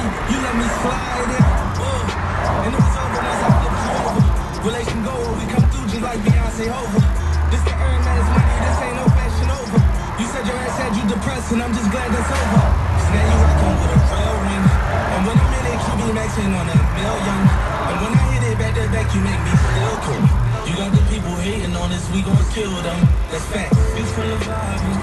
you let me slide it. And it was over once I flipped you over. Relation go over, we come through just like Beyonce over. This the earn man's money, this ain't no fashion over. You said your ass had you depressed, and I'm just glad that's over. So now you rockin' with a real ring. And when I'm in it, keep me maxing on $1 million. And when I hit it back to back, you make me feel cool. You got the people hating on us, we gon' kill them. That's facts. It's full of vibe.